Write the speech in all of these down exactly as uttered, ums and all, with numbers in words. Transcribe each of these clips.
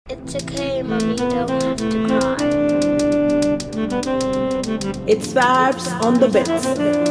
It's okay, mommy, you don't have to cry. It's Vibes on the Bits.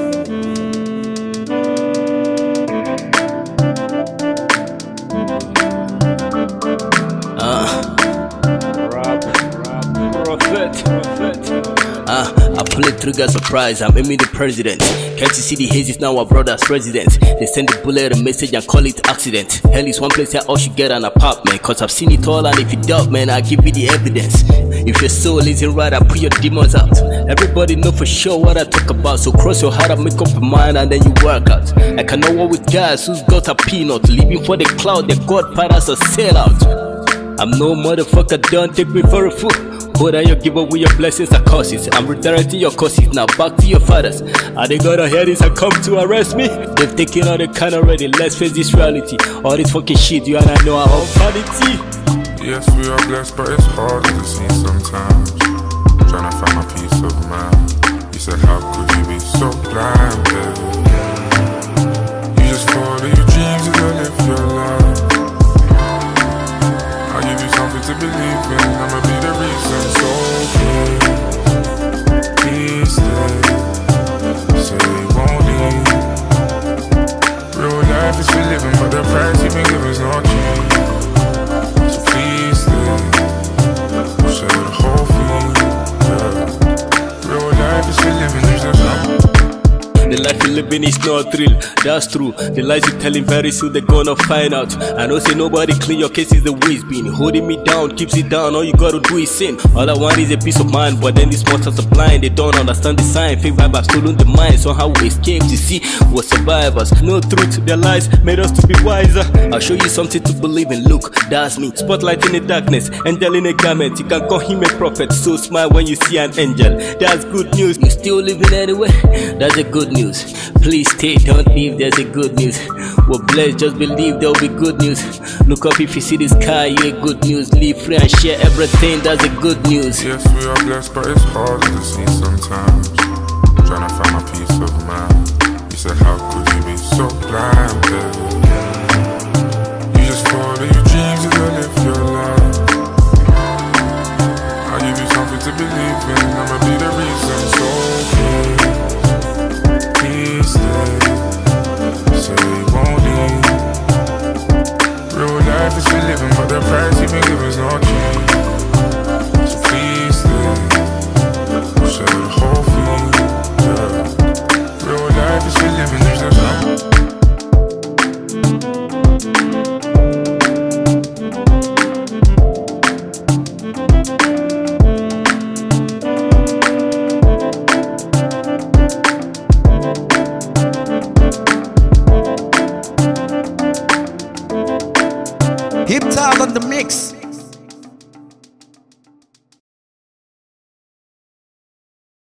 Uh, Rap, rap, prophet, prophet. uh, I pull it through, got surprise. I'm aiming the president. Can't you see the haze is now our brother's resident? They send the bullet a message and call it accident. Hell is one place where all should get an apartment. Cause I've seen it all, and if you doubt, man, I'll give you the evidence. If your soul isn't right, I put your demons out. Everybody know for sure what I talk about. So cross your heart and make up your mind, and then you work out. I cannot work with guys who's got a peanut, living for the cloud, their godfathers are sellout. I'm no motherfucker, don't take me for a fool. Hold on, you give away your blessings and curses. I'm redirecting your curses, now back to your fathers. Are they gonna hear this and come to arrest me? They've taken all the kind already, let's face this reality. All this fucking shit, you and I know our vanity. Yes, we are blessed, but it's hard to see sometimes. Trying to find my peace of mind. You said, how could you be so blind, baby? You just follow your dreams and you live your life. I'll give you something to believe in, I'ma be the reason. So please, please stay, say you won't leave. Real life is for living, but the price you've been giving is not cheap. So please stay, share the whole thing, yeah. Real life is for living, there's no time. The life you living is not real, that's true. The lies you telling very soon they're gonna find out. I know say nobody clean your case is the way it's been. Holding me down, keeps it down, all you gotta do is sin. All I want is a peace of mind, but then these monsters are blind. They don't understand the sign, fake vibe have stolen the mind. Somehow we escape to see we're survivors. No truth, their lies made us to be wiser. I'll show you something to believe in, look, that's me. Spotlight in the darkness, angel in a garment. You can call him a prophet, so smile when you see an angel. That's good news, you still living anyway, that's a good news. Please stay, don't leave, there's a good news. We're blessed, just believe there'll be good news. Look up if you see the sky, you get good news. Live free and share everything, that's a good news. Yes, we are blessed, but it's hard to see sometimes. Trying to find my peace of mind. You said, how could you be so blind, baby? You just follow your dreams and you live your life. I'll give you something to believe in, I'ma be the reason. So please, please stay, say you won't leave. Real life is for living, but the price you've been giving is not cheap. So please stay, share the whole thing, yeah. Real life is for living, there's no time. Hip Tag on the mix.